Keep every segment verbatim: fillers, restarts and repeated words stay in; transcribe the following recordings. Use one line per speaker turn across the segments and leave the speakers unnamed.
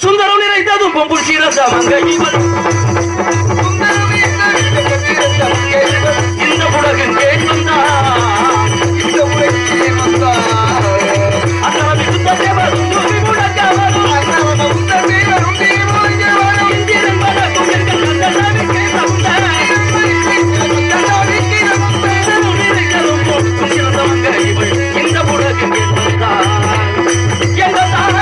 சுந்தரம் நிறைந்ததும் பொம்புஷீர சமங்கை இவள் இந்த உலகின் கேட் வந்தார் இந்த உலகின் வந்தார் அத்தனை சுத்ததேவர் உண்மை முழக்கவர் அத்தனை சுத்ததேவர் உண்மை முழக்கவர் இந்திரன் வளர்க்கும் எங்கள் கந்தசாமிக்கு தந்தார் கந்தசாமிக்கு தந்தார் நிறைந்ததும் பொம்புஷீர சமங்கை இவள் இந்த உலகின் கேட் வந்தார் எங்கள் தாரா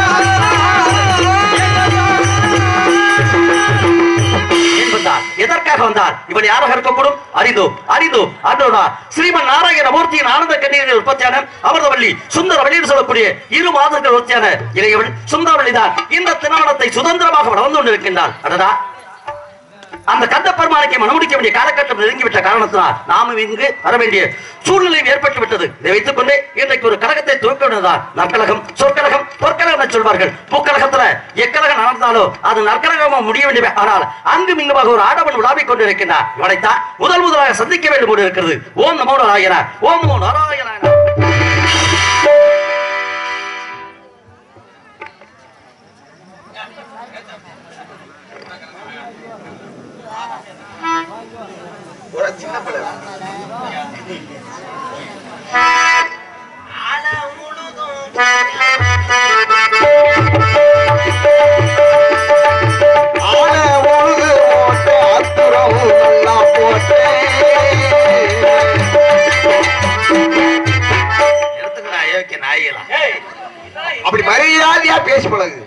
எதற்காக வந்தார் இவன் யாராக இருக்கக்கூடும் அரிதோ அரிதோ அன்றோனா ஸ்ரீமன் நாராயணமூர்த்தியின் ஆனந்த கண்ணீரில் உற்பத்தியான அமிர்தவள்ளி சுந்தரவள்ளி சொல்லக்கூடிய இரு மாதங்கள் உற்பத்தியான இளையவள் சுந்தரவள்ளி தான் இந்த திருமணத்தை சுதந்திரமாக வளர்ந்து கொண்டிருக்கின்றாள். அடடா அந்த கந்த பெருமானுக்கு மனமுடிக்க வேண்டிய காலகட்டம் நெருங்கிவிட்ட காரணத்தினால் நாமும் இங்கு வர வேண்டிய சூழ்நிலை ஏற்பட்டு விட்டது. இதை வைத்துக் கொண்டே இன்றைக்கு ஒரு கழகத்தை துவக்க வேண்டியதுதான். நற்கழகம் சொற்கழகம் பொற்கழகம் என சொல்வார்கள். பூக்கழகத்துல எக்கழகம் நடந்தாலோ அது நற்கழகமா முடிய வேண்டிய ஆனால் அங்கும் இங்குமாக ஒரு ஆடவன் உலாவிக் கொண்டிருக்கின்றார். இவனைத்தான் முதல் முதலாக சந்திக்க வேண்டும் போது இருக்கிறது. ஓம் நமோ நாராயண ஓம் நமோ நாராயண. சின்ன பிள்ளை அப்படி மரியாதையா பேசி பழகு.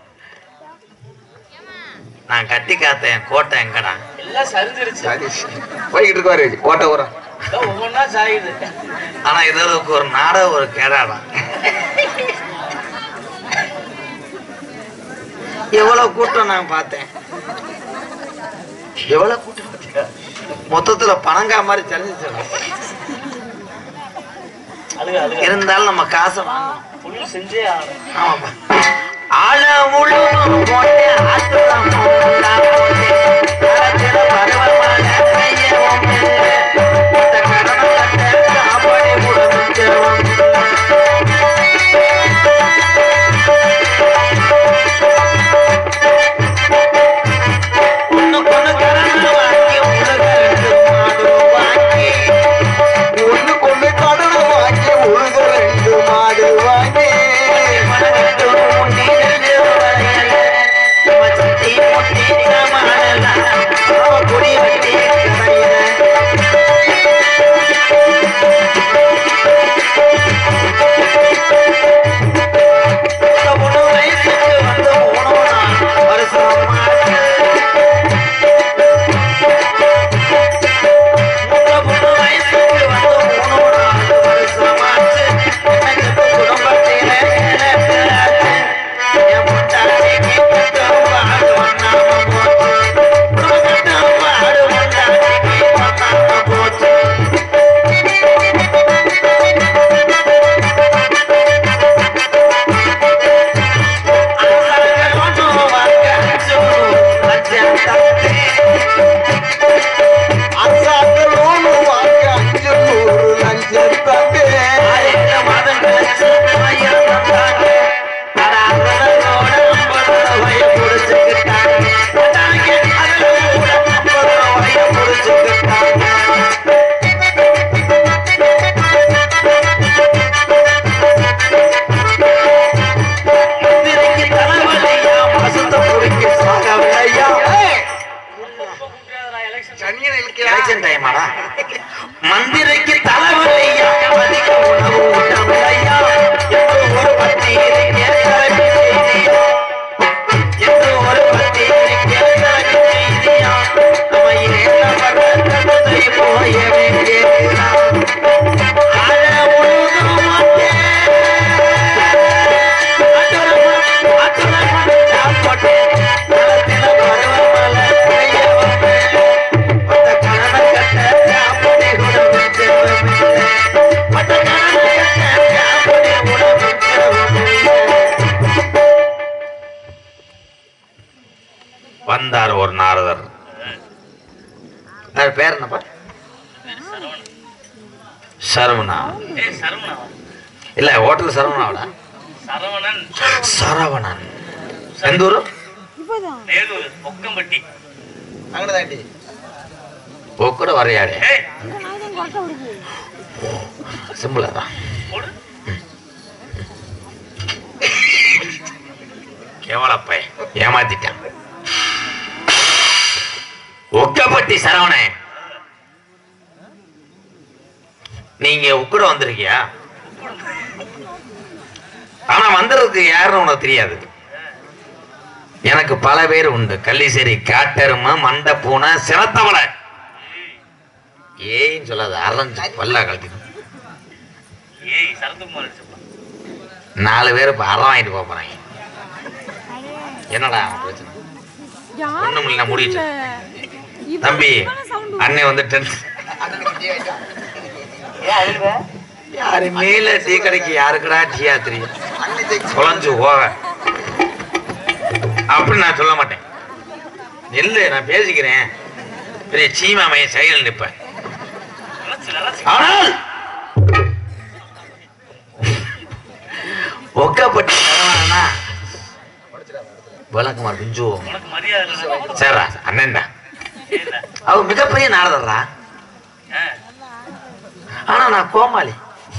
நான் கட்டி காத்தேன் கோட்டை எங்கடா எல்லாம் சரிஞ்சிருச்சு போய்கிட்டு இருக்காரு கோட்டை ஊரம் ஒவ்வொன்னா சாயுது. ஆனா இதற்கு ஒரு நாடகம் ஒரு கேடாடா. எவ்வளவு கூட்டம் நான் பார்த்தேன். எவ்வளவு கூட்டம் மொத்தத்துல பணங்கா மாதிரி தெரிஞ்சிச்சு. இருந்தாலும் நம்ம காசை செஞ்சே ஆமாப்பா. ஆழ முழுவதும் போட்டு ஆத்துதான் மந்திரைக்கு தலைவரையா அதிக உணவு ஊட்டமையா என்று ஒரு பத்திரிகை என்று ஒரு பத்திரிகை செய்தியா நம்ம என்ன போய வேண்டிய வந்தார் ஒரு நாரதர். பேர் என்னப்பா? சரவணா. இல்ல ஹோட்டல் சரவணாவோட சரவணன். சரவணன் எந்த ஊரு?
நேலூர் ஒக்கம்பட்டி
அங்கதாண்டி போக்கூட வரையாடே சிம்பிளா தான் கேவலப்பை ஏமாத்திட்டான். ஒக்கப்பட்டி சரவணே, நீங்க உக்குட வந்திருக்கியா? ஆனா வந்ததுக்கு யாருன்னு உனக்கு தெரியாது. எனக்கு பல பேர் உண்டு. கள்ளிசேரி காட்டெருமை, மண்டை பூனை, சிரத்தவளை. ஏன்னு சொல்லாது அரைஞ்சு பல்லா கழட்டி நாலு பேர் இப்ப அறம் வாங்கிட்டு போறாங்க. என்னடா பிரச்சனை? ஒண்ணும் இல்ல, முடிச்சு தம்பி. அண்ணன் வந்து யாரு மேல டீ கடைக்கு யாருக்குடா டீயா தெரியும் குழஞ்சு போக அப்படின்னு நான் சொல்ல மாட்டேன். இல்ல நான் பேசிக்கிறேன். பெரிய சீமாமைய சைடில் நிற்பேன். ஆனால் ஒக்கப்பட்டி தரவானா விளக்குமார் குஞ்சு சரிடா அண்ணன்டா. அவ மிகப்பெரிய நாரதர்றா. ஆனா நான் கோமாளி.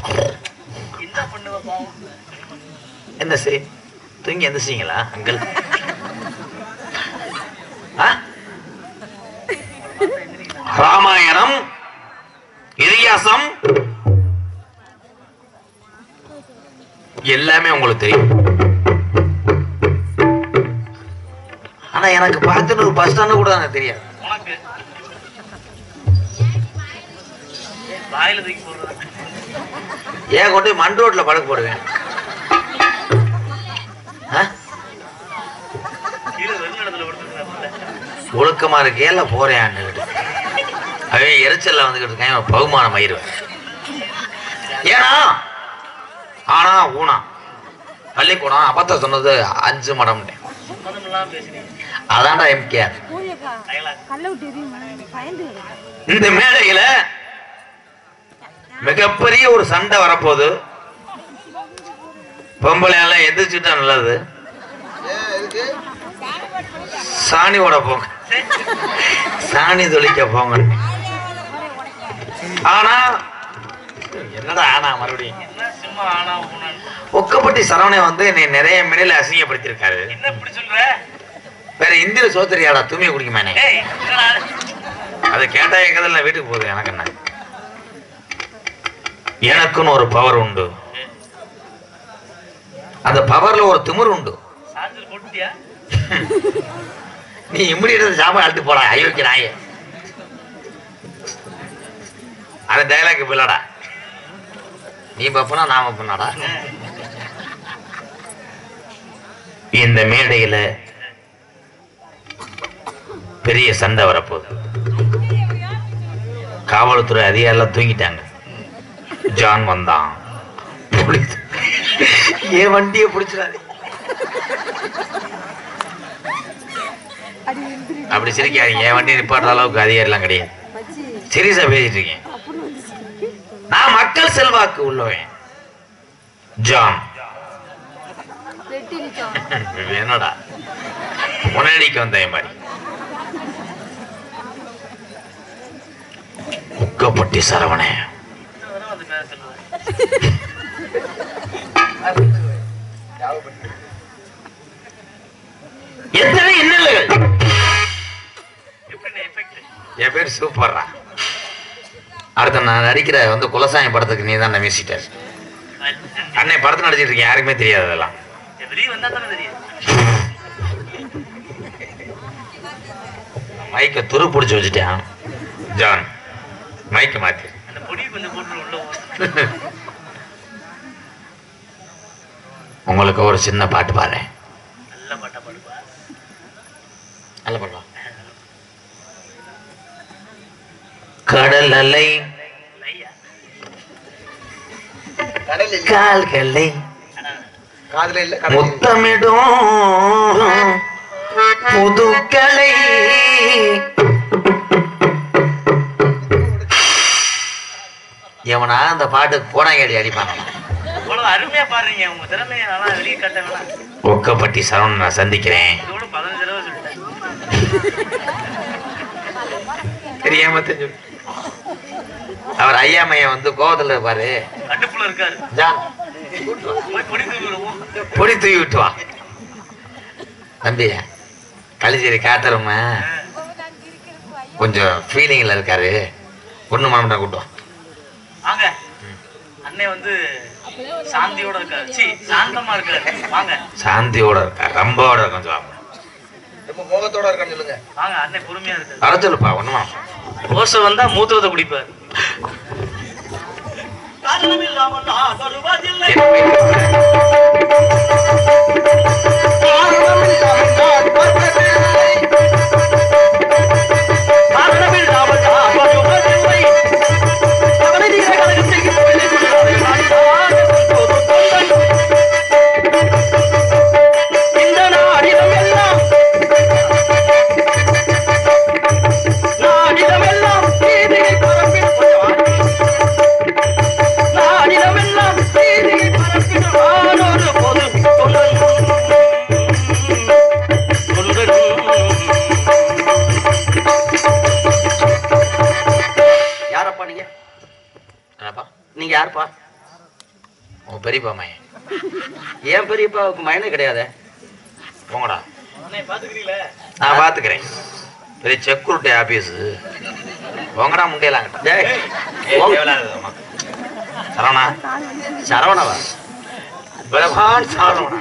என்ன சரி தூங்கி எந்திரிச்சிங்களா அங்கிள்? ராமாயணம் இதிகாசம் எல்லாமே உங்களுக்கு தெரியும். ஆனா எனக்கு பார்த்துட்டு ஒரு பஸ் ஸ்டாண்டு கூட எனக்கு தெரியாது. ஏன் கொண்டு மண் ரோட்ல படுக்க போடுவேன். ஒழுக்கமா இருக்கேல போறேன். அவன் எரிச்சல்ல வந்துகிட்டு இருக்கேன். பகுமானம் ஆயிடுவேன். ஏன்னா ஆனா ஊனா பள்ளிக்கூடம் அபத்த சொன்னது அஞ்சு மடம். அதான்டா எம்கேஆர். இந்த மேடையில மிகப்பெரிய ஒரு சண்டை வரப்போகுது. பொம்பளை எல்லாம் எதிர்ச்சுட்டா நல்லது. சாணி ஓட போங்க, சாணி தொளிக்க போங்க. ஆனா என்னடா ஆனா மறுபடியும் ஒக்கப்பட்டி சரவணை வந்து என்னை நிறைய மேடையில அசிங்கப்படுத்திருக்காரு. வேற இந்திய சோதரியாடா தூமிய குடிக்குமானே. அதை கேட்டா எங்கதில் வீட்டுக்கு போகுது. எனக்கு என்ன, எனக்குன்னு ஒரு பவர் உண்டு. அந்த பவர்ல ஒரு திமிர் உண்டு. நீ இம்மிடியேட் சாப்பாடு அழுத்து போடா அயோக்கிய. அது டைலாக் பிள்ளடா. நீ பப்பனா நாம பண்ணாடா. இந்த மேடையில பெரிய சண்டை வரப்போகுது. காவல்துறை அதிகாரிலாம் தூங்கிட்டாங்க. ஜான் வந்தான். ஏன் வண்டியை பிடிச்சிடாது அப்படி சிரிக்காதீங்க. என் வண்டி நிப்பாடுற அளவுக்கு அதிகாரிலாம் கிடையாது. சீரியஸா பேசிட்டு இருக்கேன். நான் மக்கள் செல்வாக்கு உள்ளவன். ஜான் என்னடா முன்னாடிக்கு வந்த மாதிரி ஒக்கப்பட்டி சரவணே. எத்தனை இன்னல்கள். என் பேர் சூப்பர்ரா. அடுத்த நான் நடிக்கிற வந்து குலசாமி படத்துக்கு நீ தான் மியூசிட்டர். அன்னை படத்தை நடிச்சிட்டு இருக்கேன். யாருக்குமே தெரியாது. அதெல்லாம் மைக்க துரு பிடிச்சி வச்சுட்டேன். ஜான் மைக்க மாத்தி உங்களுக்கு ஒரு சின்ன பாட்டு பாரு. நல்ல பாட்டு. கடல் அலை கால்களை முத்தமிடும் புதுக்கலை எவனா அந்த பாட்டுக்கு போனாங்கடி அடிப்பாங்க.
அருமையா பாருங்க. உங்க திறமையை வெளியே காட்ட வேணாம்.
ஒக்கப்பட்டி சரவணன் நான் சந்திக்கிறேன்.
பதினஞ்சு
தெரியாம தெரிஞ்சு அவர் ஐயா மையன் வந்து கோவத்துல இருப்பாரு.
கட்டுப்புல இருக்காரு.
ஜான்
போய் பொடி தூக்கி விடுவோம்.
பொடி தூக்கி விட்டுவா. தம்பி கலிச்சேரி காட்டுறவங்க கொஞ்சம் ஃபீலிங்ல இருக்காரு. ஒண்ணு மாமட்டா கூட்டுவான்.
வாங்க. அண்ணே வந்து சாந்தியோட இருக்காரு. சி சாந்தமா இருக்காரு. வாங்க.
சாந்தியோட இருக்காரு. ரம்போட இருக்கான்னு சொல்லுவாங்க. இப்ப கோபத்தோட இருக்கான்னு சொல்லுங்க.
வாங்க அண்ணே பொறுமையா இருக்காரு.
வர சொல்லுப்பா. ஒண்ணுமா
ரோச வந்தா மூத்திரத்தை குடிப்பார்.
நீங்க யாருப்பா?
உன் பெரியப்பா மையன்.
ஏன் பெரியப்பாவுக்கு மயனே கிடையாது.
போங்கடா.
பாத்துக்கிறீங்களே?
நான் பாத்துக்கிறேன். பெரிய செக்யூரிட்டி ஆபீஸ். போங்கடா முண்டையெல்லாம். சரவணா
சரவணவா?
பிரபான் சரவணா.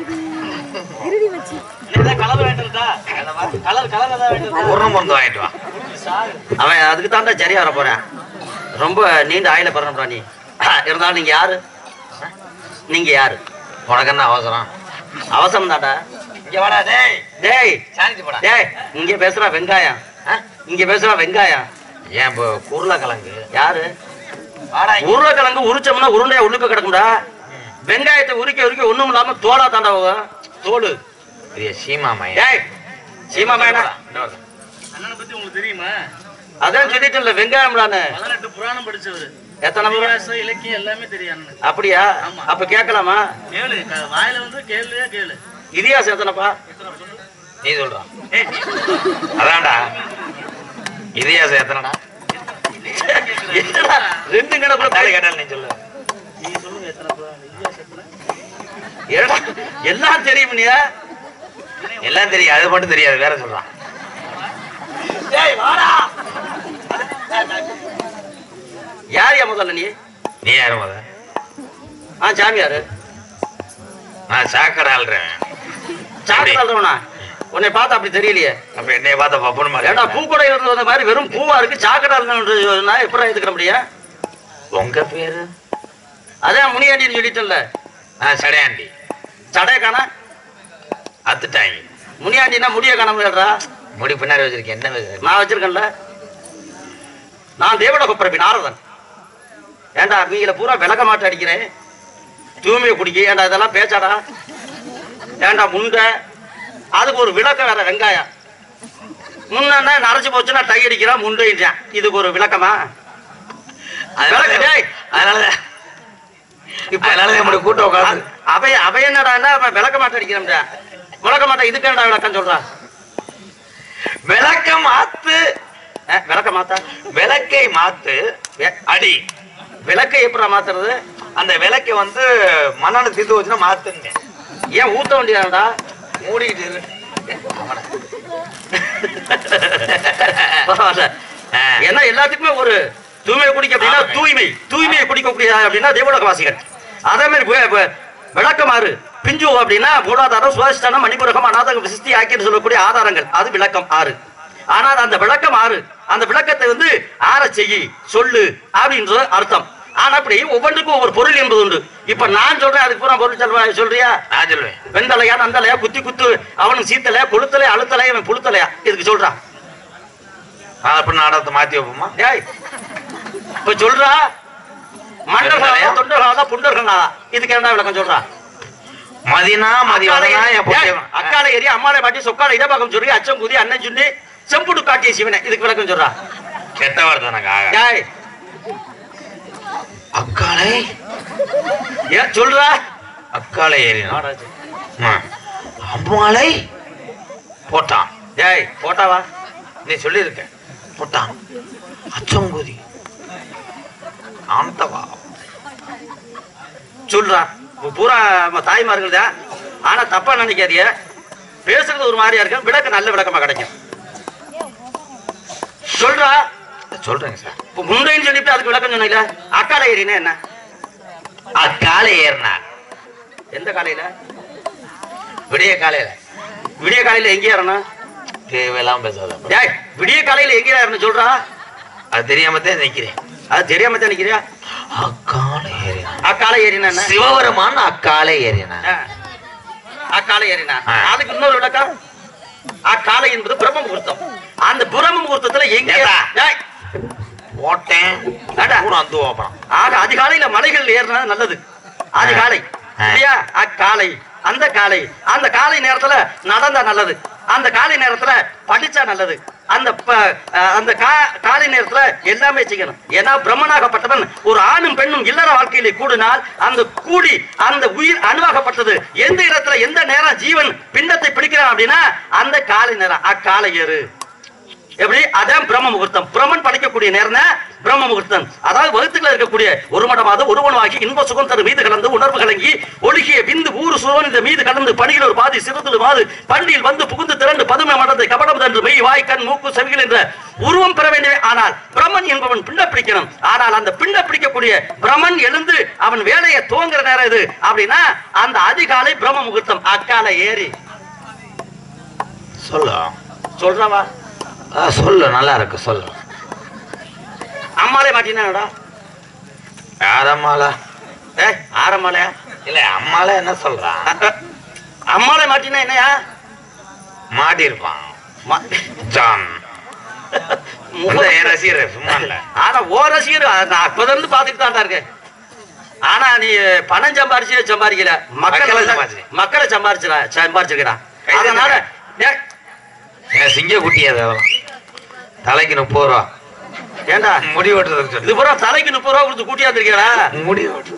கலர் வேண்டியதா? கலர் கலர் ஏதாவது வேண்டியதா?
ஒரு மருந்து வாங்கிட்டு வா.
அவன் அதுக்கு தாண்டா சரியா வர போறேன். ரொம்ப நீண்ட ஆயில பறந்துடா நீ. இருந்தாலும் நீங்க யாரு? நீங்க யாரு?
உனக்கு என்ன அவசரம்?
அவசரம் தாண்டா.
இங்க வாடா. டேய்
டேய்
சாஞ்சி போடா.
டேய் இங்க பேசுறா வெங்காயம். இங்க பேசுறா வெங்காயம்.
ஏன் இப்போ உருளைக்கிழங்கு?
யாரு?
வாடா.
உருளைக்கிழங்கு உரிச்சோம்னா உருண்டையா உள்ளுக்க கிடக்கும்டா. வெங்காயத்தை உரிக்க உரிக்க ஒண்ணும் இல்லாம தோலா தாண்டா போகும். தோலு.
பெரிய சீமா மையன்.
டேய் சீமா மையனா?
அண்ணனை பத்தி உங்களுக்கு தெரியுமா?
அதான் சொல்லிட்டு இல்ல வெங்காயம்லான்னு.
பதினெட்டு புராணம் படிச்சவரு.
எத்தனை
இதிகாசம் இலக்கியம் எல்லாமே தெரியும் அண்ணன்.
அப்படியா? அப்ப கேட்கலாமா?
கேளு. வாயில வந்து கேளுவே கேளு.
இதிகாசம் எத்தனைப்பா?
நீ சொல்றான். அதான்டா இதிகாசம் எத்தனைடா?
ரெண்டு கணக்குல
கேட்டால் நீ சொல்லு.
நீங்க சொல்லுங்க எத்தனை புராணம் இதிகாசத்துல?
எல்லாம் தெரியும். நீ
எல்லாம் தெரியும். அது மட்டும் தெரியாது. வேற சொல்றான்.
யார் யா முதல்ல? நீ
நீ யாரு முத?
ஆ சாமியாரு.
நான் சாக்கடை ஆள்றேன்.
சாக்கடா உன்னை பார்த்தா அப்படி தெரியலையே.
அப்ப என்னைய பார்த்தா பப்புனு மாதிரி.
ஏடா பூக்கூடை இருந்து வந்த மாதிரி வெறும் பூவா இருக்கு. சாக்கடா நான் எப்படி எடுத்துக்க முடியும்?
உங்க பேரு?
அதான் முனியாண்டின்னு சொல்லிட்டல.
நான் சடையாண்டி.
சடைய காணா
அத்துட்டாங்க.
முனியாண்டினா முடிய காண முடியாடுறா.
முடி பின்னாடி வச்சிருக்கேன். என்ன
நான் வச்சிருக்கேன்ல. நான் தேவட கொப்பரப்பி நாரதன். ஏண்டா நீங்கள பூரா விளக்க மாட்ட அடிக்கிறேன். தூய்மையை குடிக்க. ஏண்டா இதெல்லாம் பேச்சாடா? ஏண்டா முண்டை அதுக்கு ஒரு விளக்கம் வேற. வெங்காயம் முன்னா நரைச்சு போச்சுன்னா டை அடிக்கிறான் முண்டைன்றான். இதுக்கு ஒரு விளக்கமா?
அதனாலதான் இப்ப கூட்டம் உட்காந்து
அவைய அவைய என்னடா விளக்க மாட்ட அடிக்கிறேன். விளக்க மாட்டேன். இதுக்கு என்னடா விளக்கம் சொல்றான்?
விளக்க மாத்து.
விளக்க மாத்தா?
விளக்கை மாத்து அடி.
விளக்கை எப்படா மாத்துறது?
அந்த விளக்கை வந்து மண்ணான தீர்த்து வச்சுன்னா மாத்துங்க.
ஏன் ஊத்த வேண்டியதாடா?
மூடிட்டு
ஏன்னா எல்லாத்துக்குமே ஒரு தூய்மை குடிக்க அப்படின்னா தூய்மை தூய்மையை குடிக்கக்கூடிய அப்படின்னா தேவலோகவாசிகள். அதே மாதிரி விளக்கமாறு பிஞ்சு அப்படின்னா மூலாதாரம் சுவாசிஷ்டானம் மணிபுரகம் அநாதகம் விசிஷ்டி ஆக்கின்னு சொல்லக்கூடிய ஆதாரங்கள். அது விளக்கம் ஆறு. ஆனால் அந்த விளக்கம் ஆறு. அந்த விளக்கத்தை வந்து ஆற செய்யி சொல்லு அப்படின்ற அர்த்தம். ஆனா அப்படி ஒவ்வொன்றுக்கும் ஒவ்வொரு பொருள் என்பது உண்டு. இப்ப நான் சொல்றேன். அதுக்கு பூரா பொருள் சொல்வா சொல்றியா?
நான் சொல்லுவேன்.
வெந்தலையா நந்தலையா குத்தி குத்து அவனுக்கு சீத்தலையா கொளுத்தலையா அழுத்தலையா அவன் புழுத்தலையா இதுக்கு சொல்றான்.
அப்ப நாடகத்தை மாத்தி வைப்போமா?
ஏய் இப்ப சொல்றா மண்டர்களா தொண்டர்களா புண்டர்களா இதுக்கு என்ன விளக்கம் சொல்றா?
மதினா மதிவதனா
அக்கால ஏறி அம்மாலை மாட்டி சொக்கால இடபாகம் சொல்லி அச்சம் குதி அண்ணன் சொல்லி செம்புடு காட்டிய சிவனை இதுக்கு விளக்கம் சொல்றா?
கெட்ட வார்த்தை. அக்காலை
ஏன் சொல்றா?
அக்காலை ஏறி அம்மாலை போட்டான்.
ஏய் போட்டாவா?
நீ சொல்லியிருக்க போட்டான் அச்சங்குதி ஆந்தவா
சொல்றா பூரா நம்ம தாய்மார்கள் தான். ஆனா தப்பா நினைக்காதீங்க, பேசுறது ஒரு மாதிரியா இருக்கு, விளக்கு நல்ல விளக்கமா கிடைக்கும். சொல்றா.
சொல்றேங்க சார்.
இப்ப முந்தைன்னு சொல்லிட்டு அதுக்கு விளக்கம் சொன்னீங்களா? அக்கால ஏறினா என்ன?
அக்காலை ஏறினார்.
எந்த காலையில?
விடிய காலையில.
விடிய காலையில எங்க ஏறணும்?
தேவையெல்லாம் பேசாத.
டேய், விடிய காலையில எங்க ஏறணும் சொல்றா?
அது தெரியாமத்தான் நிக்கிறேன்.
அது தெரியாம தான் நிக்கிறியா?
அக்காலை ஏறினா.
அக்கால ஏறினா என்ன?
சிவபெருமான் அக்காலை ஏறினா.
அக்கால ஏறினா. அதுக்கு இன்னொரு விளக்கம். அக்காலை என்பது பிரம்ம முகூர்த்தம். அந்த பிரம்ம முகூர்த்தத்துல எங்க
ஓட்டேன் அந்த ஓப்பனம்.
ஆக அதிகாலையில மலைகள் ஏறினா நல்லது. அதிகாலை இல்லையா? அக்காலை, அந்த காலை, அந்த காலை நேரத்துல நடந்தா நல்லது, அந்த காலை நேரத்துல படிச்சா நல்லது, அந்த அந்த காலை நேரத்துல எல்லாமே செய்யணும். ஏன்னா பிரம்மனாகப்பட்டவன் ஒரு ஆணும் பெண்ணும் இல்லற வாழ்க்கையிலே கூடினால் அந்த கூடி அந்த உயிர் அணுவாகப்பட்டது எந்த இடத்துல எந்த நேரம் ஜீவன் பிண்டத்தை பிடிக்கிறான் அப்படின்னா அந்த காலை நேரம். அக்காலை ஏறு எப்படி? அதான் பிரம்ம முகூர்த்தம். பிரம்மன் படைக்கக்கூடிய நேரம் பிரம்ம முகூர்த்தம். அதாவது வகுத்துக்கள் இருக்கக்கூடிய ஒரு மடமாவது ஒருவனாகி இன்ப சுகம் தரு மீது கலந்து உணர்வு கலங்கி ஒழுகிய விந்து ஊறு சுவன் இந்த மீது கலந்து பணியில் ஒரு பாதி சிறுதல் மாது பண்டியில் வந்து புகுந்து திரண்டு பதுமை மடத்தை கபடம் தன்று மெய் வாய் கண் மூக்கு செவிகள் என்ற உருவம் பெற வேண்டிய. ஆனால் பிரம்மன் என்பவன் பிண்ட பிடிக்கணும். ஆனால் அந்த பிண்ட பிடிக்கக்கூடிய பிரம்மன் எழுந்து அவன் வேலையை துவங்குற நேரம் இது அப்படின்னா அந்த அதிகாலை பிரம்ம முகூர்த்தம். அக்காலை ஏறி
சொல்ல
சொல்றவா
சொல்லு, நல்லா இருக்கு சொல்லு.
அம்மாலே மாட்டினா
யாரம்மாளா?
ஏ ஆரம்மாலையா?
இல்ல அம்மால என்ன சொல்றான்?
அம்மாலே மாட்டினா என்னையா?
மாட்டி இருப்பான் ரசிகர் சும்மா இல்ல.
ஆனா ஓ ரசிகர் நான் அப்பதான் இருந்து பாத்துட்டு தான் இருக்கேன். ஆனா நீ பணம் சம்பாரிச்சு சம்பாதிக்கல, மக்களை மக்களை சம்பாரிச்சு சம்பாரிச்சிருக்கிறான். அதனால
சிங்க குட்டி அதெல்லாம் தலைக்கு முப்பது ரூபா.
ஏண்டா
முடி வெட்டுறதுக்கு
இது பூரா தலைக்கு முப்பது ரூபா கொடுத்து கூட்டியா இருந்திருக்கா?
முடி வெட்டு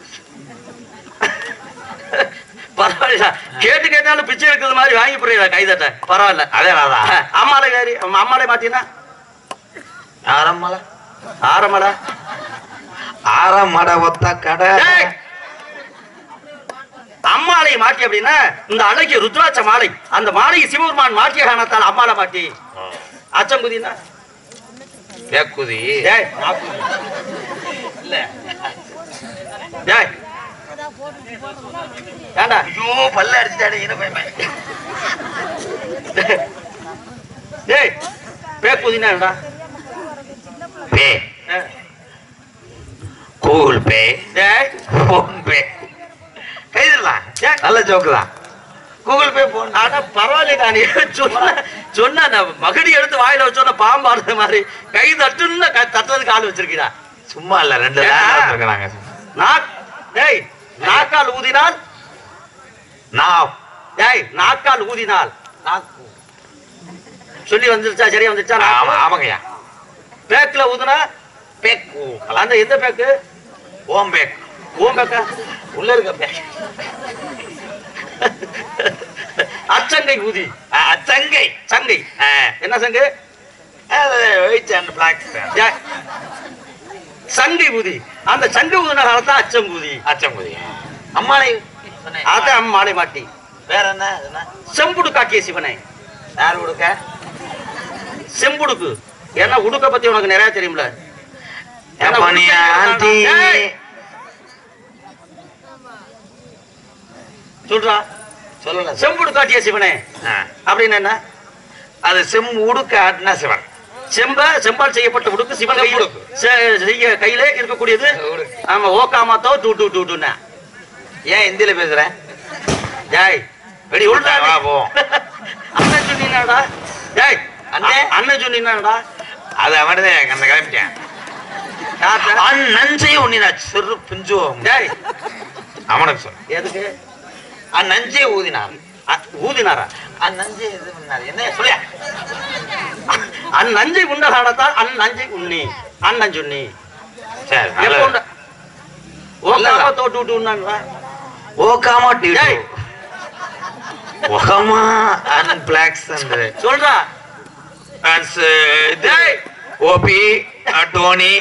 பரவாயில்ல, கேட்டு கேட்டாலும் பிச்சை எடுக்கிறது மாதிரி வாங்கி போறீங்களா கைதட்ட? பரவாயில்ல.
அதே
அம்மாலை காரி அம்மாலை மாட்டினா
ஆரம்மால
ஆரம்மாடா
ஆரம்மாட ஒத்த கடை
அம்மாலை மாட்டி அப்படின்னா இந்த அழகிய ருத்ராட்ச மாலை, அந்த மாலையை சிவபெருமான் மாட்டிய காரணத்தால் அம்மாலை மாட்டி. அச்சங்குதினா
கேக்குதி
இல்ல டேய் ஏண்டா
ஐயோ பல்ல அடிச்சிட்டானே என்ன பையன்.
டேய் பேக்குதினா என்னடா?
பே கூகுள் பே
டேய்
போன் பே கைதலாம் நல்ல ஜோக்கு தான். கூகுள் பே போன்.
ஆனா பரவாயில்ல, நீ சொன்ன சொன்ன மகடி எடுத்து வாயில வச்சோன்னா பாம்பு ஆடுற மாதிரி கை தட்டுன்னு தட்டுறதுக்கு ஆள் வச்சிருக்கீடா.
சும்மா இல்ல ரெண்டு இருக்கிறாங்க.
டேய் நாக்கால் ஊதினால்
நான்
டேய் நாக்கால் ஊதினால் சொல்லி வந்துருச்சா? சரியா வந்துருச்சா?
ஆமாங்கய்யா.
பேக்ல ஊதுனா
பேக்கு
அந்த எந்த பேக்கு?
ஓம் பேக்.
ஓம் பேக்கா?
உள்ள இருக்க பேக்.
அச்சங்கை ஊதி.
சங்கை
சங்கை என்ன சங்கை? சங்கை ஊதி. அந்த சங்கை ஊதின காலத்தான் அச்சம் ஊதி.
அச்சம் ஊதி அம்மாளை
அதான் அம்மாளை மாட்டி.
வேற என்ன?
செம்புடு காட்டிய சிவனை.
யார் உடுக்க?
செம்புடுக்கு. ஏன்னா உடுக்க பத்தி உனக்கு நிறைய தெரியும்ல. சொல்றா
சொல்லல.
செம்புடு காட்டிய சிவனே அப்படின்னு என்ன?
அது செம்பு உடுக்க ஆட்டினா சிவன்.
செம்ப செம்பால் செய்யப்பட்ட உடுக்கு சிவன் செய்ய கையில இருக்கக்கூடியது. ஆமா ஓகாமாத்தோ டூ டூ டூ டூன்னா.
ஏன் இந்தியில பேசுறேன்?
ஜாய் வெடி உள்டா
போ.
அண்ணன் சொன்னீங்கடா. ஜாய் அண்ணன் சொன்னீங்கடா.
அது அவனதே அந்த கிளம்பிட்டேன். நஞ்சை உன்னினா சிறு பிஞ்சு.
ஜாய்
அவனுக்கு சொன்ன
எதுக்கு?
நஞ்சை ஊதினார்.
ஊதினாரா?
அந்நஞ்சை இது பண்ணாரு. என்ன சொல்லியா?
அந்நஞ்சை உண்ட காலத்தால் அந்நஞ்சை உண்ணி அண்ணன் சொன்னி.
சரி
ஓகாமா தோட்டு விட்டு உண்ணா.
ஓகாமா டீ ஓகாமா அண்ட் பிளாக்ஸ் சொல்றா. டேய், ஓபி டோனி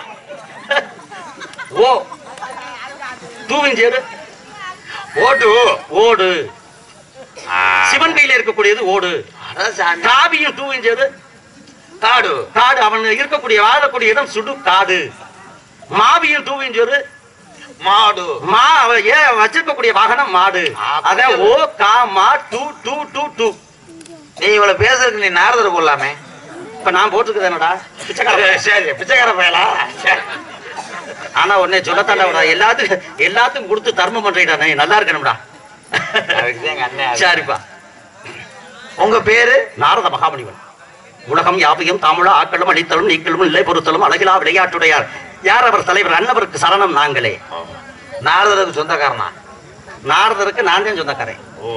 ஓ தூவின் சேரு
ஓட்டு
ஓடு.
ஆ,
சிவன் கையில இருக்கக்கூடியது ஓடு.
அதான் சாமி.
காவியும் தூவின் சேரு
காடு
காடு. அவன் இருக்கக்கூடிய வாழக்கூடிய இடம் சுடு காடு. மாவியும் தூவின் சேரு
மாடு.
மா அவ- ஏன் வச்சிருக்கக்கூடிய வாகனம் மாடு. அதான் ஓ கா மா டூ டூ டூ டூ.
நீ இவ்வளவு பேசுறதுக்கு நீ நாரதர் போடலாமே.
இப்ப நான் போட்டுருக்கேன் என்னடா பிச்சைக்கார.
சரி பிச்சைக்கார பயலா.
ஆனா உடனே சொல்லத்தாண்டா எல்லாத்துக்கும் எல்லாத்துக்கும் கொடுத்து தர்மம் பண்றீடா. நீ நல்லா இருக்கணும்டா. சரிப்பா.
உங்க பேரு?
நாரத மகாமுனிவன். உலகம் யாவையும் தாமுழ ஆக்களும் அடித்தலும் நீக்களும் இல்லை பொறுத்தலும் அழகிலா விளையாட்டுடையார். யார் அவர் தலைவர்? அன்னவருக்கு சரணம் நாங்களே.
நாரதருக்கு சொந்தக்காரனா?
நாரதருக்கு நான் தான் சொந்தக்காரன்.
ஓ,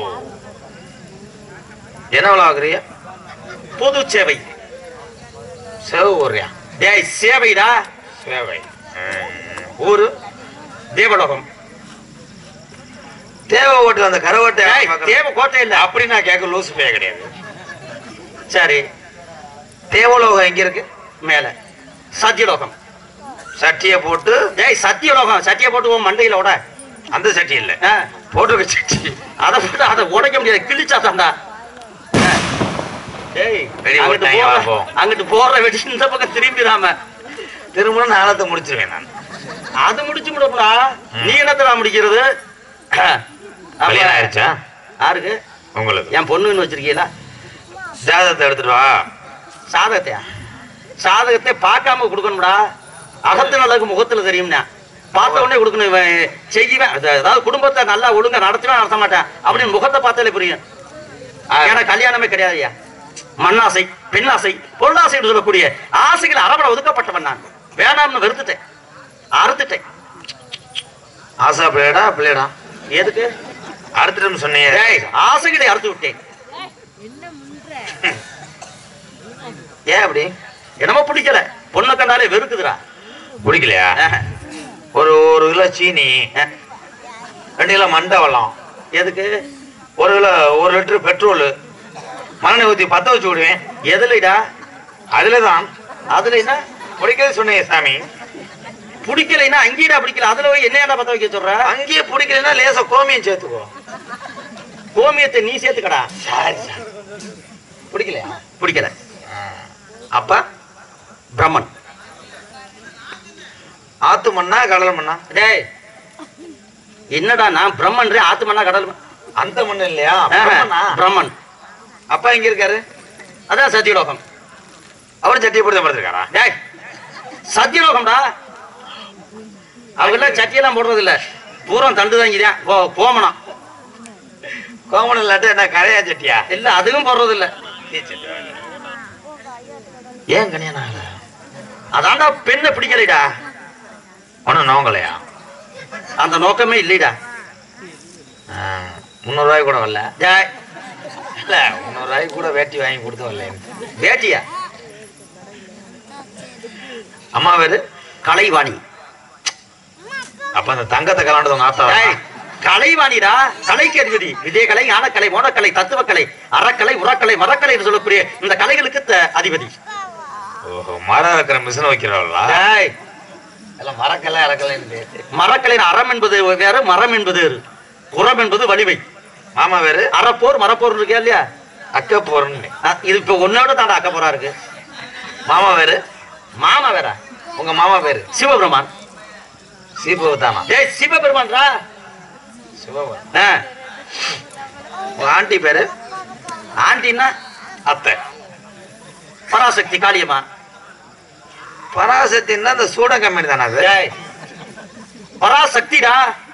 என்ன ஆகுறிய?
பொது சேவை.
சேவை ஓடுறியா?
டேய் சேவைடா.
சேவை.
ஊரு தேவலோகம்.
தேவை ஓட்டு அந்த கரவட்டை
தேவ கோட்டை இல்ல.
அப்படி நான் கேட்க லூசு பேய கிடையாது.
சரி,
தேவலோகம் எங்க இருக்கு?
மேல சத்தியலோகம்.
சட்டியை போட்டு.
டேய் சத்தியலோகம். சட்டியை போட்டு உன் மண்டையில உட.
அந்த சட்டி இல்ல,
ஆ,
போட்டு சட்டி.
அதை போட்டு அதை உடைக்க முடியாது. கிழிச்சா தாண்டா. டேய்
வெளிய
அங்கிட்டு
ஓட்டாங்க,
போற-
வா போ.
அங்கிட்டு போற வெடி இந்த பக்கம் திரும்பிடாம
திரும்ப நாளத்தை முடிச்சிருவேன் நான்.
அது முடிச்சு முடிப்பா. நீ என்னத்தடா முடிக்கிறது? அப்ப-
கல்யாணம் ஆயிடுச்சா
யாருக்கு?
உங்களுக்கு?
என் பொண்ணுன்னு வச்சிருக்கீங்களா?
ஜாதகத்தை எடுத்துட்டு வா.
சாதகத்தையா? சாதகத்தை பார்க்காம கொடுக்கணும்டா. அகத்து நல்லது முகத்துல தெரியும்னா பார்த்த உடனே கொடுக்கணும். இவன் செய்வேன் அது- அதாவது குடும்பத்தை நல்லா ஒழுங்கா நடத்துவேன் நடத்த மாட்டேன் அப்படின்னு முகத்தை பார்த்தாலே புரியும். எனக்கு கல்யாணமே கிடையாதுயா. மண்ணாசை, பெண்ணாசை, பொருளாசை என்று சொல்லக்கூடிய ஆசைகள் அரவணை ஒதுக்கப்பட்டவன் நான். வேணாம்னு வெறுத்துட்டேன், அறுத்துட்டேன்.
ஆசா பிள்ளைடா பிள்ளைடா
எதுக்கு?
அறுத்துட்டோம்னு சொன்னீங்க.
டேய், ஆசைகளை அறுத்து விட்டேன்.
ஏன் அப்படி?
என்னமோ பிடிக்கல. பொண்ணை கண்டாலே வெறுக்குதுடா.
பிடிக்கலையா?
ஆஹ்.
ஒரு ஒரு கிலோ சீனி,
ஆஹ்.
ரெண்டு கிலோ மண்டவளம்,
எதுக்கு?
ஒரு கிலோ ஒரு லிட்டர் பெட்ரோல் மண்ணெண்ணெய் ஊற்றி பற்ற வச்சு விடுவேன்.
எதுலடா?
அதுல தான்
அதுல என்ன
பிடிக்கிறது சொன்னீங்க சாமி.
பிடிக்கலைன்னா அங்கேயடா பிடிக்கல. அதுல போய் என்னையாடா பத்த வைக்க சொல்ற?
அங்கேயே பிடிக்கலைன்னா லேசா கோமியம் சேர்த்துக்கோ.
கோமியத்தை நீ சேர்த்துக்கடா.
சரி சரி. பிடிக்கலையா?
பிடிக்கல.
அப்ப
பிரம்மன்.
ஆத்து மண்ணா கடல் மண்ணா?
டேய் என்னடா நான் பிரம்மன் ஆத்து மண்ணா கடல் மண்?
அந்த மண்ணு இல்லையா?
ஆஹ்.
பிரம்மனா?
பிரம்மன்.
அப்பா எங்க இருக்காரு?
அதான் சத்தியலோகம்.
அவரு சட்டியை போட்டு படுத்திருக்காரா?
டேய் சத்தியலோகம்டா. அவங்க சட்டியெல்லாம் போடுறது இல்ல. பூரம் தண்டு தாங்கிதான் கோமணம்.
கோமணம் இல்லாட்ட என்ன கரையா சட்டியா?
இல்ல அதுவும் போடுறது இல்ல.
ஏன் கல்யாணம் ஆகல?
அதான்டா பெண்ணை பிடிக்கலைடா.
ஒன்னும் நோங்கலையா?
அந்த நோக்கமே இல்லைடா.
முன்னூறு ரூபாய் கூட வரல.
டேய்
இல்ல முன்னூறு ரூபாய்க்கு கூட வேட்டி வாங்கி கொடுத்து வரல.
வேட்டியா?
அம்மா பேரு
கலைவாணி.
அப்ப அந்த தங்கத்தை கலாண்டது உங்க ஆத்தா?
டேய் கலைவாணிடா. கலைக்கு அதிபதி. விஜயகலை, ஞானக்கலை, மோனக்கலை, தத்துவக்கலை, அறக்கலை, உரக்கலை, மரக்கலை என்று சொல்லக்கூடிய இந்த கலைகளுக்கு த- அதிபதி.
ஓஹோ, மரம் இருக்கிற மிஷின் வைக்கிறவங்களா?
டேய்
எல்லாம் மரக்கலை அறக்கலை.
மரக்கலையின் அறம் என்பது வேறு, மரம் என்பது வேறு. உரம் என்பது வலிமை.
மாமா பேரு
அறப்போர் மரப்போர் இருக்கா இல்லையா?
அக்க போறன்னு.
அஹ், இது இப்ப உன்னோட தாண்டா அக்க போறா இருக்கு.
மாமா பேரு?
மாமா வேற.
உங்க மாமா பேரு?
சிவபெருமான்.
சீபவதானா?
டேய் சிவபெருமான்டா.
சிவபெருமான்.
ஆ,
உங்க ஆண்டி பேரு?
ஆண்டின்னா
அத்தை.
பராசக்தி காளியம்மா.
பராசக்தின்னா அந்த சூட கம்பெனி தானே அது?
டேய் பராசக்திடா.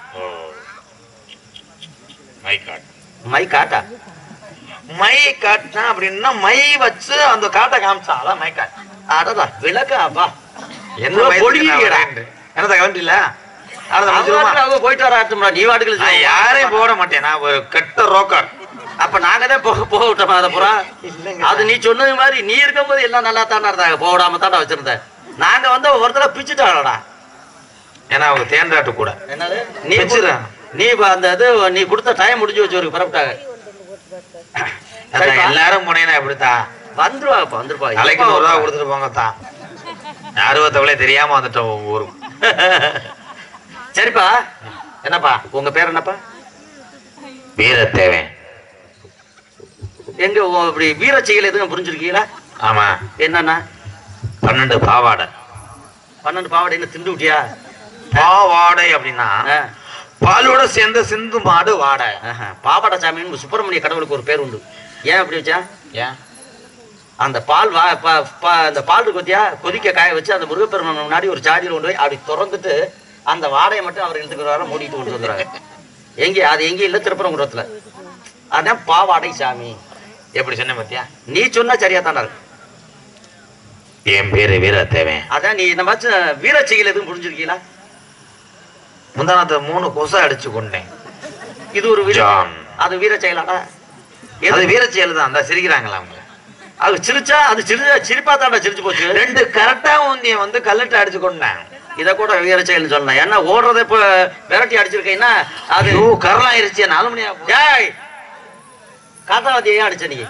My god.
மை காட்டா?
மை காட்டினா அப்படின்னா மை வச்சு அந்த காட்டை காமிச்சா அதான் மை காட்.
அடடா விளக்காப்பா.
என்ன
பொழியடா.
என்னத கவனில?
அவங்க போயிட்டு வர ஆட்டும்டா. நீ வாட்டுகள்
நான் யாரையும் போட மாட்டேன். நான் ஒரு கெட்ட ரோக்கர்.
அப்ப நாங்க தான் போக போக விட்டோமா அதை புறா? அது நீ சொன்னது மாதிரி நீ இருக்கும்போது எல்லாம் நல்லா தானே இருந்தாங்க. போடாம தாண்டா வச்சிருந்தேன். நாங்க வந்து ஒருத்தர பிச்சுட்டாடா.
ஏன்னா அவங்க தேன்றாட்டு கூட
என்னது நீ
பிச்சுற.
நீ அந்த இது நீ கொடுத்த டைம் முடிஞ்சு வச்சு ஒரு பரப்பிட்டாங்க.
எல்லாரும் போனேன்னா எப்படித்தா?
வந்துருவா வந்துருப்பா
தலைக்கு நூறு ரூபா கொடுத்துட்டு போங்க தான். அறுபத்தவளே தெரியாம வந்துட்டோம் ஊருக்கு.
சரிப்பா. என்னப்பா உங்க பேர் என்னப்பா?
வீரத்தேவன்.
எங்க இப்படி வீர செயல் எதுவும் புரிஞ்சிருக்கீங்களா?
ஆமா.
என்னன்னா
பன்னெண்டு பாவாடை.
பன்னெண்டு பாவாடை என்ன திண்டு விட்டியா?
பாவாடை அப்படின்னா பாலோட சேர்ந்த சிந்து மாடு வாடை.
பாவாடை சாமின்னு சுப்பிரமணிய கடவுளுக்கு ஒரு பேர் உண்டு. ஏன் அப்படி வச்சா?
ஏன்
அந்த பால் வா அந்த பால் கொத்தியா கொதிக்க காய வச்சு அந்த முருகப்பெருமான் முன்னாடி ஒரு ஜாடியில் கொண்டு போய் அப்படி திறந்துட்டு அந்த வாடையை மட்டும் அவர் எடுத்துக்கிற வர மூடிட்டு கொண்டு வந்துடுறாங்க. எங்கே அது எங்கேயும் இல்லை, திருப்பரங்குன்றத்துல. அதான் பாவாடை சாமி.
எப்படி சொன்ன பத்தியா?
நீ சொன்னா சரியா தானே இருக்கு.
என் பேரு வீரத்தேவன்.
அதான் நீ இந்த மாதிரி வீர செயல் எதுவும் புரிஞ்சிருக்கீங்களா?
முந்தானத்தை மூணு கொசை அடிச்சு கொண்டேன்.
இது ஒரு வீர, அது வீர செயலாடா?
அது வீர செயல் தான். அந்த சிரிக்கிறாங்களா அவங்க?
அது சிரிச்சா அது சிரி சிரிப்பா தாண்டா சிரிச்சு போச்சு.
ரெண்டு கரெக்டா உன்னைய வந்து கல்லட்டு அடிச்சு கொண்டேன்.
இதை கூட வீர செயல்னு சொல்லலாம். ஏன்னா ஓடுறத இப்ப விரட்டி அடிச்சிருக்கீங்கன்னா அது
கரலாம் ஆயிருச்சு. நாலு மணி ஆகும்.
ஏய் காத்தாவதி ஏன் அடிச்ச நீ?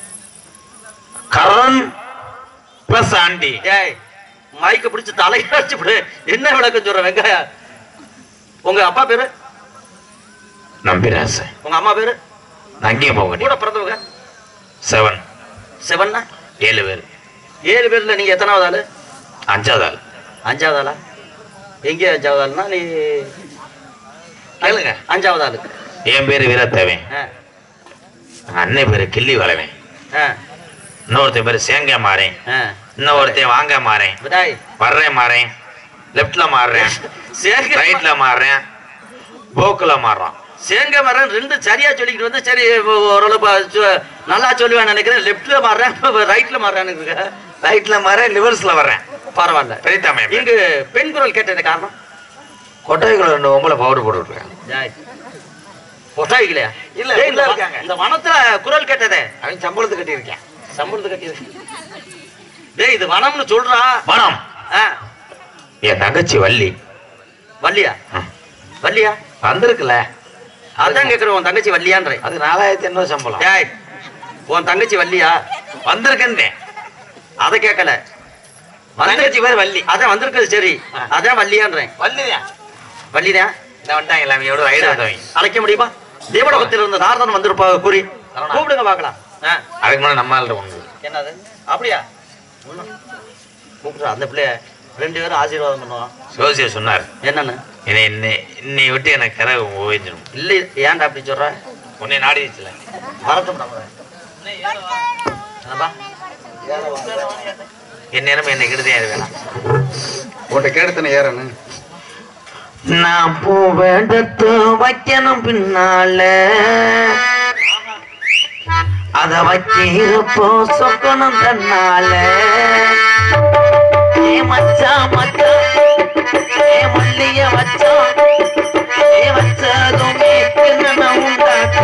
Karan plus aunty.
ஏய் மைக்க பிடிச்சு தலையை அடிச்சு விடு. என்ன விளக்கம் சொல்ற வெங்காய? உங்க அப்பா பேரு?
நம்பிராசன்.
உங்க அம்மா பேரு?
அங்கேயும் போக
கூட பிறந்தவங்க?
செவன்.
செவன்னா
ஏழு பேர்.
ஏழு பேர்ல நீங்க எத்தனாவது ஆளு?
அஞ்சாவது ஆள்.
அஞ்சாவது ஆளா? எங்கே அஞ்சாவது ஆளுனா நீ
கேளுங்க.
அஞ்சாவது ஆளு.
என் பேரு வீரத்தேவன். அன்னை பேரு கிள்ளி வளவன். இன்னொருத்தன் பேரு சேங்க மாறேன். இன்னொருத்தன் வாங்க மாறேன். வர்றேன் மாறேன். லெப்ட்ல மாறுறேன், ரைட்ல மாறுறேன், போக்குல மாறுறான்.
சேங்க மரம் ரெண்டு சரியா சொல்லிக்கிட்டு வந்து சரி ஓரளவு நல்லா சொல்லுவேன் நினைக்கிறேன். லெப்ட்ல மாறுறேன், ரைட்ல மாறுறேன்னு.
ரைட்ல மாறேன், லிவர்ஸ்ல வர்றேன்.
பரவாயில்ல.
பெரியத்தாமே
இங்கு பெண் குரல் கேட்டது காரணம்?
கொட்டாய்க்குள்ள ரெண்டு உங்களை பவுடர் போட்டு விட்டுருக்கேன்.
கொட்டாய்க்கலையா?
இல்ல இல்ல இருக்காங்க.
இந்த வனத்துல குரல் கேட்டதே
அவன் சம்பளத்து கட்டி இருக்கேன்.
சம்பளத்து கட்டி இருக்கேன். டேய் இது வனம்னு சொல்றா.
வனம். என் தங்கச்சி வள்ளி.
வள்ளியா? வள்ளியா
வந்திருக்குல்ல,
அதான் கேக்குறேன். உன் தங்கச்சி வள்ளியான்ற?
அது நாலாயிரத்தி எண்ணூறு சம்பளம்.
டேய் உன் தங்கச்சி வள்ளியா?
வந்திருக்கேன்.
அதை கேட்கல.
தங்கச்சி பேர் வள்ளி.
அதான் வந்திருக்குது. சரி அதான் வள்ளியான்றேன்.
வள்ளிதான்.
வள்ளிதான்.
இந்த வந்தாங்க எல்லாமே எவ்வளவு ரைடு வந்தவங்க.
அழைக்க முடியுமா? தேவலோகத்தில் இருந்த நாரதன் வந்திருப்பா கூறி கூப்பிடுங்க பார்க்கலாம்.
அதுக்கு முன்னாடி நம்ம ஆள்கிட்ட ஒண்ணு.
என்னது? அப்படியா? கூப்பிடுறா அந்த பிள்ளைய. ரெண்டு பேரும் ஆசீர்வாதம் பண்ணுவான்.
ஜோசியர் சொன்னார்.
என்னன்னு?
என்னை என்னை இன்னை விட்டு எனக்கு கரை ஓய்ஞ்சிடும்.
இல்லை ஏன்டா அப்படி சொல்ற?
உன்னை நாடிச்சுல
வரட்டும்.
என் நேரம் என்னை கெடுதே வேணாம்.
உன்னை கேடுத்தன ஏறனு.
நான் பூ வேண்டத்து வைக்கணும் பின்னால, அத வச்சு இருப்போ சொக்கணும் தன்னால. ஏ மச்சா மச்சா ஏ மல்லிய வச்சா ஏ வச்சதுமே கிண்ணன உண்டாக்க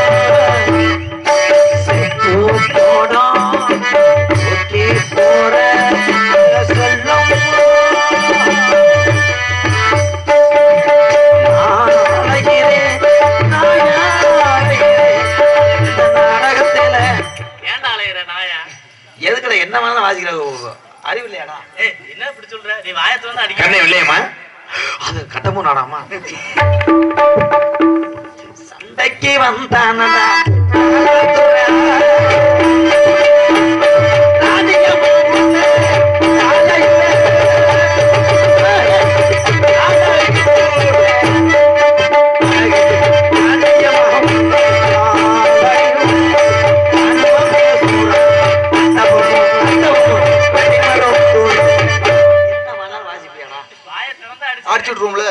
செத்து போடா ஒக்கே போற சொல்லும். எதுக்குல என்ன வேணாலும் வாசிக்கிற அறிவு இல்லையாடா?
என்ன இப்படி சொல்ற? நீ வாயத்தை வந்து அடிக்க
கண்ணே இல்லையம்மா, அது கட்டமும் நாடாமா. சண்டைக்கு வந்தானடா
அடிச்சுட்டு ரூம்ல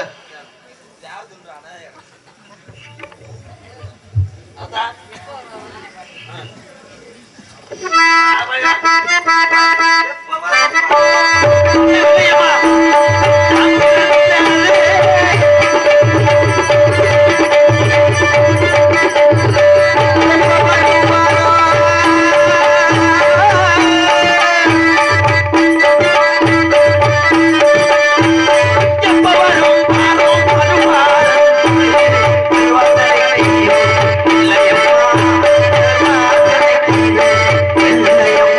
இல்லையம்மா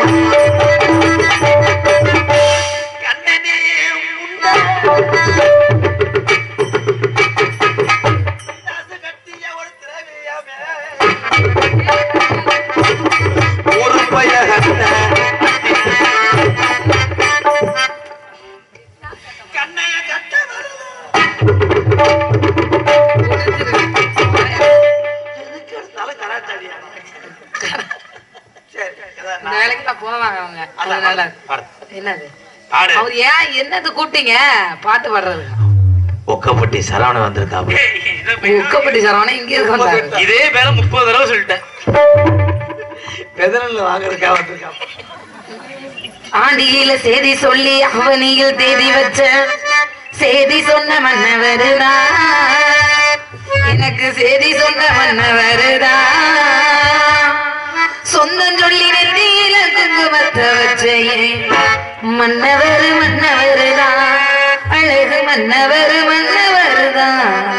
இந்த வேலைக்கு நான் போவாங்க அவங்க. அதனால என்னது
ஆடு
அவர் ஏன் என்னது கூப்பிட்டீங்க? பாட்டு பாடுறது.
ஒக்கப்பட்டி சரவணன் வந்திருக்காப்ல.
உக்கப்பட்டி சரவணன் இங்க இருக்கு வந்தாரு.
இதே பேர முப்பது தடவை சொல்லிட்டேன்.
பெதனல்ல வாங்குறதுக்காக வந்திருக்காப்ல.
ஆண்டியில செய்தி சொல்லி அவனியில் தேதி வச்ச செய்தி சொன்ன மன்னவருதா, எனக்கு செய்தி சொன்ன மன்னவருதா, சொந்தம் சொல்லி நெத்தியில குங்குமத்த வச்சையே மன்னவரு மன்னவருதா, அழகு மன்னவரு மன்னவருதா.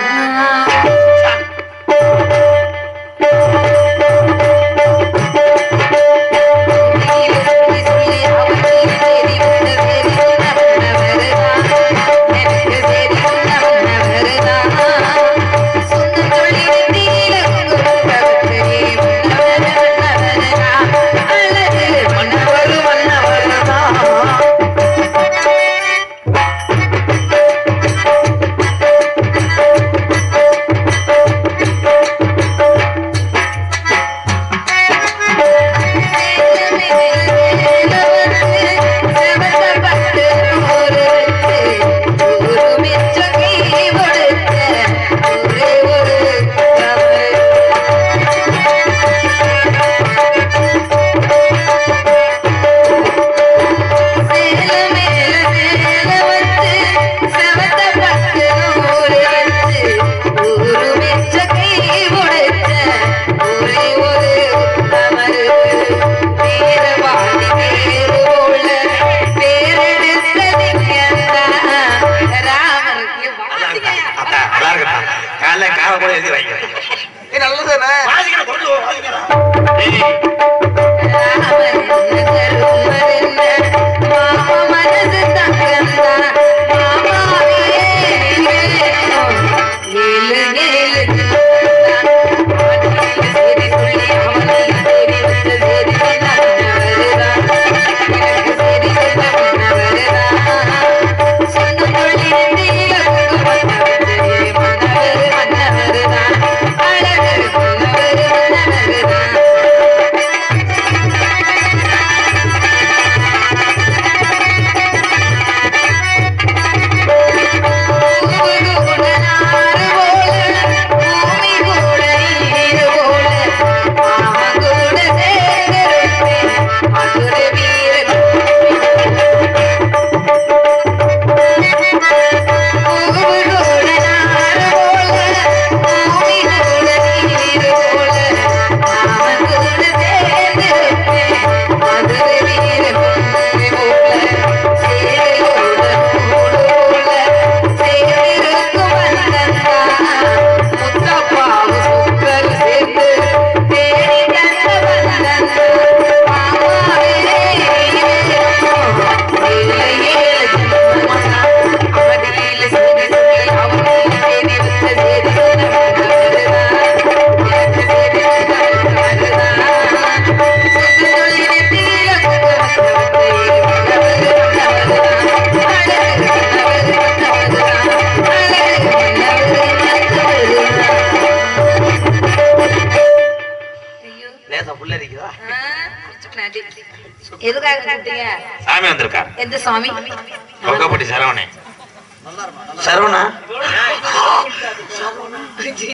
சாமி வந்திருக்காரு.
எந்த சாமி?
ஒக்கப்பட்டி சரவணன். சரவணா